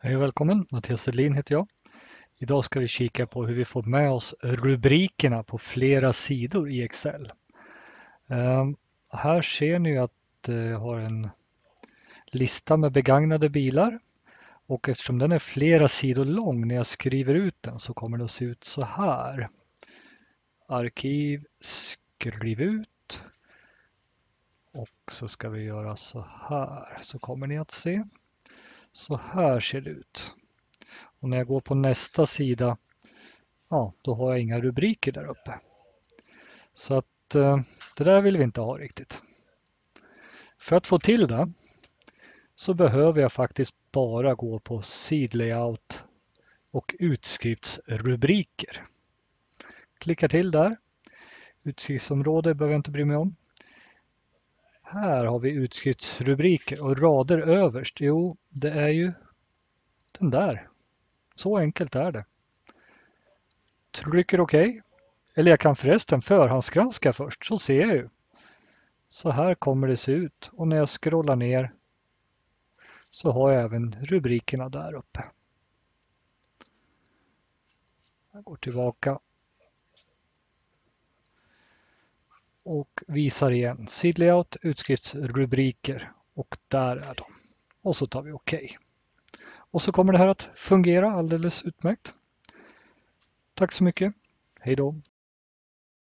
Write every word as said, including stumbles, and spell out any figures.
Hej och välkommen, Mattias Sedlin heter jag. Idag ska vi kika på hur vi får med oss rubrikerna på flera sidor i Excel. Um, här ser ni att jag har en lista med begagnade bilar och eftersom den är flera sidor lång när jag skriver ut den så kommer det att se ut så här. Arkiv, skriv ut och så ska vi göra så här så kommer ni att se. Så här ser det ut. Och när jag går på nästa sida, ja, då har jag inga rubriker där uppe. Så att eh, det där vill vi inte ha riktigt. För att få till det så behöver jag faktiskt bara gå på sidlayout och utskriftsrubriker. Klickar till där. Utskriftsområde behöver jag inte bry mig om. Här har vi utskriftsrubriker och rader överst. Jo, det är ju den där. Så enkelt är det. Trycker OK. Eller jag kan förresten förhandsgranska först så ser jag ju. Så här kommer det se ut och när jag scrollar ner så har jag även rubrikerna där uppe. Jag går tillbaka och visar igen sidlayout, utskriftsrubriker och där är de. Och så tar vi OK. Och så kommer det här att fungera alldeles utmärkt. Tack så mycket. Hej då.